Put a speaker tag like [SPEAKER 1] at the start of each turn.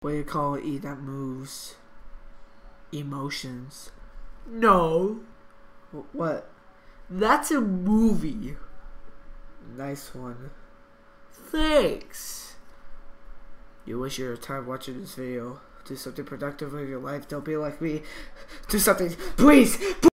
[SPEAKER 1] What do you call it? That moves emotions. No. What? That's a movie. Nice one. Thanks. You wish your time watching this video. Do something productive with your life. Don't be like me. Do something, please.